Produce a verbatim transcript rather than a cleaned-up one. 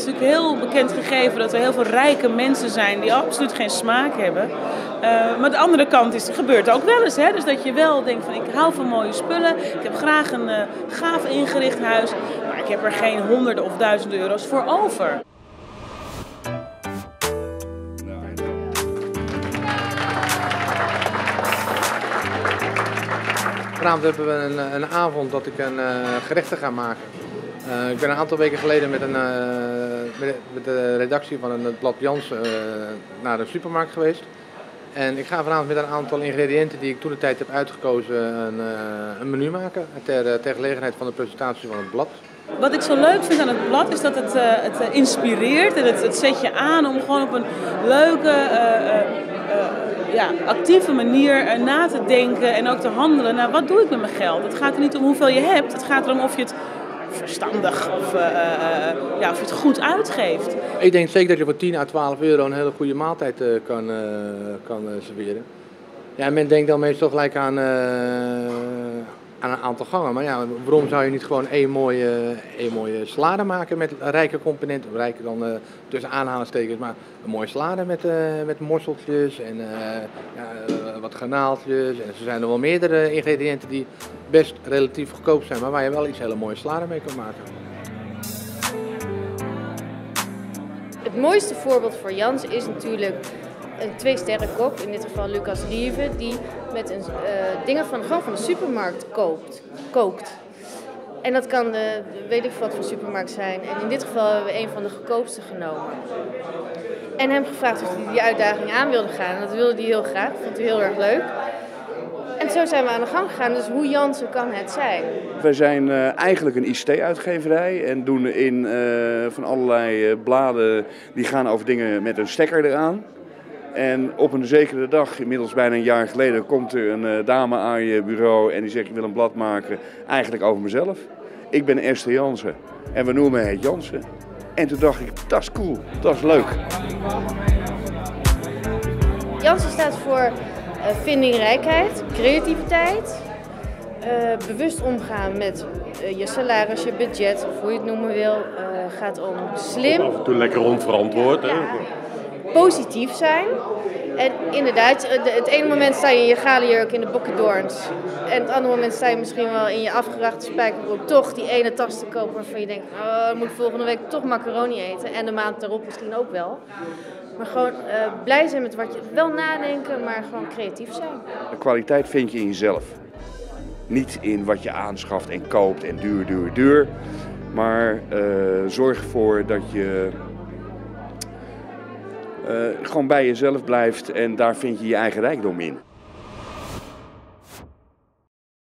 is natuurlijk heel bekend gegeven dat er heel veel rijke mensen zijn die absoluut geen smaak hebben. Uh, maar de andere kant is, er gebeurt ook wel eens, hè? Dus dat je wel denkt van ik hou van mooie spullen, ik heb graag een uh, gaaf ingericht huis, maar ik heb er geen honderden of duizenden euro's voor over. Vanavond hebben we een, een avond dat ik een uh, gerechten ga maken. Uh, ik ben een aantal weken geleden met, een, uh, met, met de redactie van het blad Jans uh, naar de supermarkt geweest. En ik ga vanavond met een aantal ingrediënten die ik toen de tijd heb uitgekozen een, uh, een menu maken ter, ter gelegenheid van de presentatie van het blad. Wat ik zo leuk vind aan het blad is dat het, uh, het inspireert en het, het zet je aan om gewoon op een leuke, uh, uh, uh, ja, actieve manier uh, na te denken en ook te handelen. Nou, wat doe ik met mijn geld? Het gaat er niet om hoeveel je hebt, het gaat erom of je het verstandig of, uh, uh, ja, of je het goed uitgeeft. Ik denk zeker dat je voor tien à twaalf euro een hele goede maaltijd uh, kan, uh, kan uh, serveren. Ja, men denkt dan meestal gelijk aan, uh, aan een aantal gangen. Maar ja, waarom zou je niet gewoon één mooie, één mooie salade maken met rijke componenten? Rijker dan uh, tussen aanhalingstekens, maar een mooie salade met, uh, met morseltjes en uh, ja, uh, wat garnaaltjes. En er zijn er wel meerdere ingrediënten die best relatief goedkoop zijn, maar waar je wel iets hele mooie salade mee kan maken. Het mooiste voorbeeld voor Jans is natuurlijk een twee-sterrenkok, in dit geval Lucas Rieve, die met een, uh, dingen van, gewoon van de supermarkt koopt, kookt. En dat kan, uh, weet ik wat voor supermarkt zijn. En in dit geval hebben we een van de goedkoopste genomen. En hem gevraagd of hij die uitdaging aan wilde gaan. En dat wilde hij heel graag, dat vond hij heel erg leuk. En zo zijn we aan de gang gegaan, dus hoe Jansen kan het zijn? Wij zijn uh, eigenlijk een I C T-uitgeverij en doen in uh, van allerlei uh, bladen die gaan over dingen met een stekker eraan. En op een zekere dag, inmiddels bijna een jaar geleden, komt er een uh, dame aan je bureau en die zegt ik wil een blad maken, eigenlijk over mezelf. Ik ben Esther Jansen en we noemen het Jansen. En toen dacht ik, dat is cool, dat is leuk. Jansen staat voor Uh, vindingrijkheid, creativiteit, uh, bewust omgaan met uh, je salaris, je budget, of hoe je het noemen wil, uh, gaat om slim. Af en toe lekker onverantwoord. Hè? Ja, positief zijn. En inderdaad, het ene moment sta je in je galenjurk in de Bokkendoorns. En het andere moment sta je misschien wel in je afgerachte spijkerbroek toch die ene tas te kopen waarvan je denkt, oh, dan moet ik volgende week toch macaroni eten. En de maand daarop misschien ook wel. Maar gewoon uh, blij zijn met wat je wel nadenken, maar gewoon creatief zijn. De kwaliteit vind je in jezelf. Niet in wat je aanschaft en koopt en duur, duur, duur. Maar uh, zorg ervoor dat je uh, gewoon bij jezelf blijft en daar vind je je eigen rijkdom in.